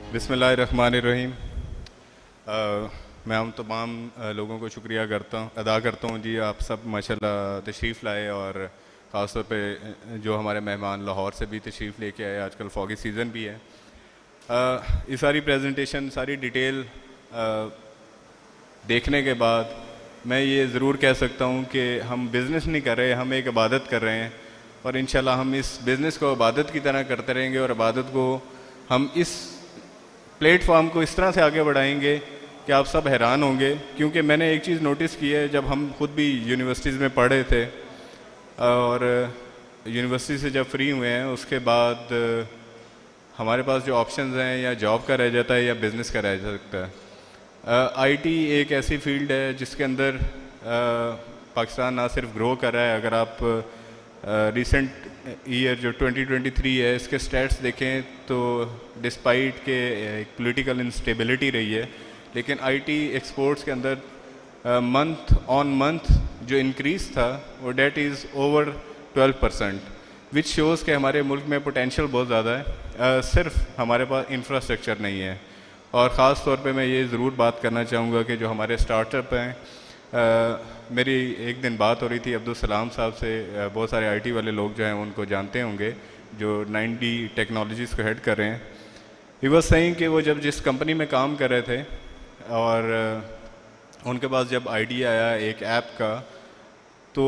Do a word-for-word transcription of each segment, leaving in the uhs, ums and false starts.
بسم اللہ الرحمن الرحیم. میں ہم تمام لوگوں کو شکریہ کرتا ہوں ادا کرتا ہوں جی. آپ سب ماشاءاللہ تشریف لائے اور خاص طور پہ جو ہمارے مہمان لاہور سے بھی تشریف لے کے آئے. آج کل فوگی سیزن بھی ہے. یہ ساری پریزنٹیشن ساری ڈیٹیل دیکھنے کے بعد میں یہ ضرور کہہ سکتا ہوں کہ ہم بزنس نہیں کر رہے, ہم ایک عبادت کر رہے ہیں. اور انشاءاللہ ہم اس بزنس کو عبادت کی طرح کرتے رہیں گے اور عبادت کو ہم اس پلیٹ فارم کو اس طرح سے آگے بڑھائیں گے کہ آپ سب حیران ہوں گے. کیونکہ میں نے ایک چیز نوٹس کی ہے, جب ہم خود بھی یونیورسٹیز میں پڑھے تھے اور یونیورسٹی سے جب فری ہوئے ہیں اس کے بعد ہمارے پاس جو آپشنز ہیں یا جاب کا رہ جاتا ہے یا بزنس کا رہ سکتا ہے. آئی ٹی ایک ایسی فیلڈ ہے جس کے اندر پاکستان نہ صرف گرو کر رہا ہے. اگر آپ ریسنٹ ایئر جو ٹوئنٹی ٹوئنٹی تھری ہے اس کے سٹیٹس دیکھیں تو ڈسپائٹ کہ ایک پولیٹیکل انسٹیبلٹی رہی ہے, لیکن آئی ٹی ایکسپورٹس کے اندر منتھ آن منتھ جو انکریز تھا وہ that is over twelve percent, which shows کہ ہمارے ملک میں پوٹینشیل بہت زیادہ ہے, صرف ہمارے پاس انفراسٹرکچر نہیں ہے. اور خاص طور پہ میں یہ ضرور بات کرنا چاہوں گا کہ جو ہمارے اسٹارٹ اپ ہیں, میری ایک دن بات ہو رہی تھی عبدالسلام صاحب سے, بہت سارے آئی ٹی والے لوگ جو ہیں ان کو جانتے ہوں گے جو نائنٹی ٹیکنالوجیز کو ہیڈ کر رہے ہیں. ہی واز سیئنگ کہ وہ جب جس کمپنی میں کام کر رہے تھے اور ان کے پاس جب آئیڈیا آیا ایک ایپ کا, تو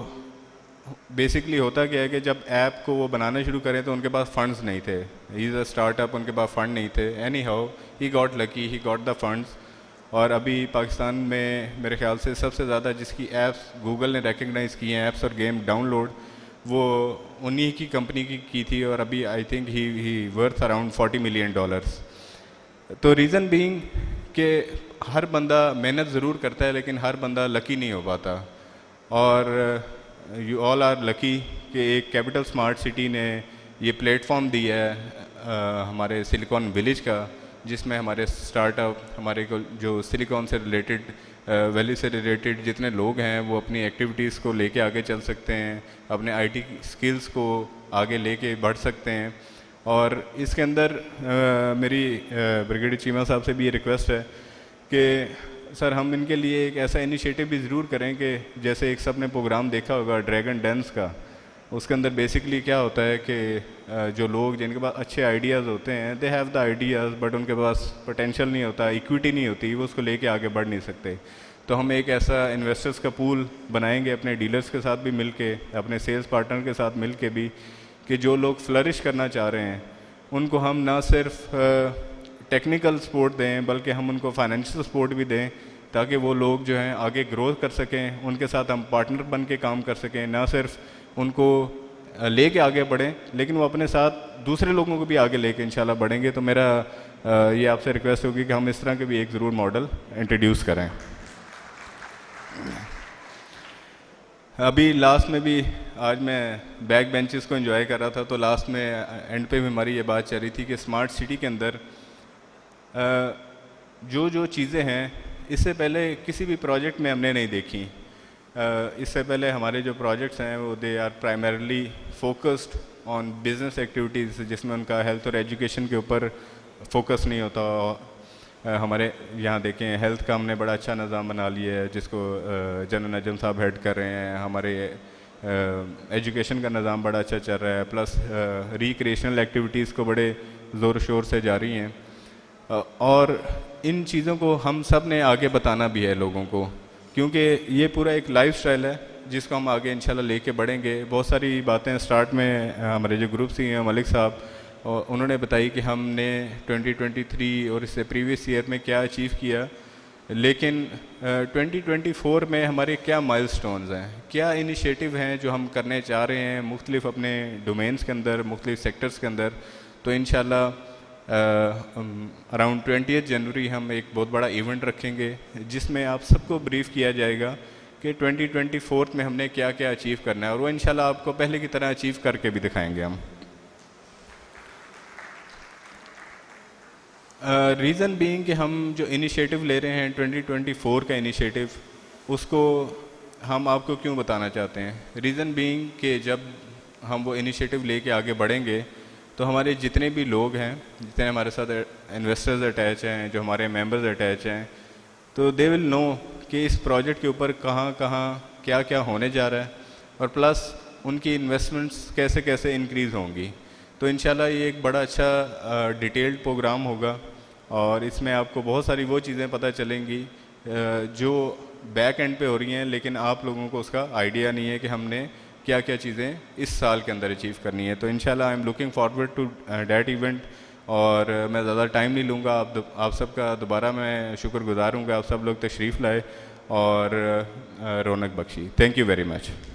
بیسکلی ہوتا کیا ہے کہ جب ایپ کو وہ بنانا شروع کریں تو ان کے پاس فنڈز نہیں تھے. ہی از اے اسٹارٹ اپ, ان کے پاس فنڈ نہیں تھے. Anyhow he got lucky, he got the funds. اور ابھی پاکستان میں میرے خیال سے سب سے زیادہ جس کی ایپس گوگل نے ریکگنائز کی ہیں ایپس اور گیم ڈاؤن لوڈ, وہ انہی کی کمپنی کی کی تھی. اور ابھی I think he he worth around forty million dollars. تو ریزن بینگ کہ ہر بندہ محنت ضرور کرتا ہے لیکن ہر بندہ لکی نہیں ہو پاتا. اور یو آل آر لکی کہ ایک کیپٹل اسمارٹ سٹی نے یہ پلیٹ فارم دیا ہے ہمارے سلیکون ولیج کا, جس میں ہمارے اسٹارٹ اپ, ہمارے جو سلیکون سے ریلیٹڈ ویلی سے ریلیٹڈ جتنے لوگ ہیں وہ اپنی ایکٹیویٹیز کو لے کے آگے چل سکتے ہیں, اپنے آئی ٹی اسکلز کو آگے لے کے بڑھ سکتے ہیں. اور اس کے اندر میری بریگیڈیئر چیمہ صاحب سے بھی یہ ریکویسٹ ہے کہ سر ہم ان کے لیے ایک ایسا انیشیٹو بھی ضرور کریں کہ جیسے ایک سب نے پروگرام دیکھا ہوگا ڈریگن ڈینس کا, اس کے اندر بیسکلی کیا ہوتا ہے کہ جو لوگ جن کے پاس اچھے آئیڈیاز ہوتے ہیں, they have the ideas but ان کے پاس پوٹینشیل نہیں ہوتا, ایکویٹی نہیں ہوتی, وہ اس کو لے کے آگے بڑھ نہیں سکتے. تو ہم ایک ایسا انویسٹرز کا پول بنائیں گے اپنے ڈیلرز کے ساتھ بھی مل کے, اپنے سیلز پارٹنر کے ساتھ مل کے بھی, کہ جو لوگ فلرش کرنا چاہ رہے ہیں ان کو ہم نہ صرف ٹیکنیکل سپورٹ دیں بلکہ ہم ان کو فائنینشیل سپورٹ بھی دیں تاکہ وہ لوگ جو ہیں آگے گرو کر سکیں. ان کے ساتھ ہم پارٹنر بن کے کام کر سکیں, نہ صرف ان کو لے کے آگے بڑھیں لیکن وہ اپنے ساتھ دوسرے لوگوں کو بھی آگے لے کے انشاءاللہ بڑھیں گے. تو میرا یہ آپ سے ریکویسٹ ہوگی کہ ہم اس طرح کے بھی ایک ضرور ماڈل انٹروڈیوس کریں. ابھی لاسٹ میں بھی آج میں بیک بینچز کو انجوائے کر رہا تھا, تو لاسٹ میں اینڈ پہ بھی ہماری یہ بات چل رہی تھی کہ اسمارٹ سٹی کے اندر جو جو چیزیں ہیں اس سے پہلے کسی بھی پروجیکٹ میں ہم نے نہیں دیکھی. اس سے پہلے ہمارے جو پروجیکٹس ہیں وہ they are primarily focused on business activities, جس میں ان کا ہیلتھ اور ایجوکیشن کے اوپر فوکس نہیں ہوتا. ہمارے یہاں دیکھیں ہیلتھ کا ہم نے بڑا اچھا نظام بنا لیا ہے جس کو جنرل نجم صاحب ہیڈ کر رہے ہیں. ہمارے ایجوکیشن کا نظام بڑا اچھا چل رہا ہے, پلس ریکریشنل ایکٹیویٹیز کو بڑے زور و شور سے جاری ہیں. اور ان چیزوں کو ہم سب نے آگے بتانا بھی ہے لوگوں کو, کیونکہ یہ پورا ایک لائف سٹائل ہے جس کو ہم آگے انشاءاللہ لے کے بڑھیں گے. بہت ساری باتیں سٹارٹ میں ہمارے جو گروپ سی ہیں ملک صاحب انہوں نے بتائی کہ ہم نے ٹوئنٹی ٹوئنٹی تھری اور اس سے پریویس ایئر میں کیا اچیو کیا, لیکن ٹوئنٹی ٹوئنٹی فور میں ہمارے کیا مائل سٹونز ہیں, کیا انیشیٹو ہیں جو ہم کرنے چاہ رہے ہیں مختلف اپنے ڈومینس کے اندر, مختلف سیکٹرز کے اندر. تو انشاءاللہ اراؤنڈ ٹوئنٹیتھ جنوری ہم ایک بہت بڑا ایونٹ رکھیں گے جس میں آپ سب کو بریف کیا جائے گا کہ ٹوئنٹی ٹوئنٹی فورتھ میں ہم نے کیا کیا اچیو کرنا ہے, اور وہ انشاءاللہ آپ کو پہلے کی طرح اچیو کر کے بھی دکھائیں گے ہم. ریزن بینگ کہ ہم جو انیشیٹو لے رہے ہیں ٹوئنٹی ٹوئنٹی فور کا انیشیٹو, اس کو ہم آپ کو کیوں بتانا چاہتے ہیں. ریزن بینگ کہ جب ہم وہ انیشیٹو لے کے آگے بڑھیں گے تو ہمارے جتنے بھی لوگ ہیں, جتنے ہمارے ساتھ انویسٹرز اٹیچ ہیں, جو ہمارے ممبرز اٹیچ ہیں, تو دے ول نو کہ اس پروجیکٹ کے اوپر کہاں کہاں کیا کیا ہونے جا رہا ہے, اور پلس ان کی انویسٹمنٹس کیسے کیسے انکریز ہوں گی. تو انشاءاللہ یہ ایک بڑا اچھا ڈیٹیلڈ پروگرام ہوگا, اور اس میں آپ کو بہت ساری وہ چیزیں پتہ چلیں گی جو بیک اینڈ پہ ہو رہی ہیں, لیکن آپ لوگوں کو اس کا آئیڈیا نہیں ہے کہ ہم نے کیا کیا چیزیں اس سال کے اندر اچیو کرنی ہے. تو انشاءاللہ I am looking forward to that event, اور میں زیادہ ٹائم نہیں لوں گا. آپ آپ سب کا دوبارہ میں شکر گزار ہوں کہ آپ سب لوگ تشریف لائے اور رونق بخشی. Thank you very much.